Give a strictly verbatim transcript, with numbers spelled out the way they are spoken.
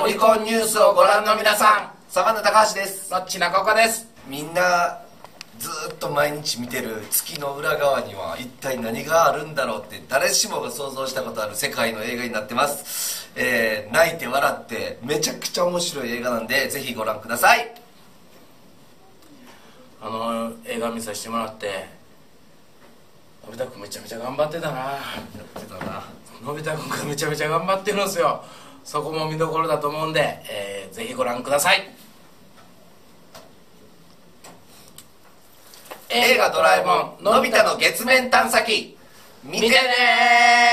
オリコンニュースをご覧の皆さん、 サバンナ高橋です。 ロッチ中岡です。 みんなずっと毎日見てる月の裏側には一体何があるんだろうって誰しもが想像したことある世界の映画になってます、えー、泣いて笑ってめちゃくちゃ面白い映画なんでぜひご覧ください。 あの映画見させてもらってのび太くんめちゃめちゃ頑張ってたな。やってたな。 のび太くんがめちゃめちゃ頑張ってるんですよ。そこも見どころだと思うんで、えー、ぜひご覧ください。映画ドラえもんのび太の月面探査機見てねー。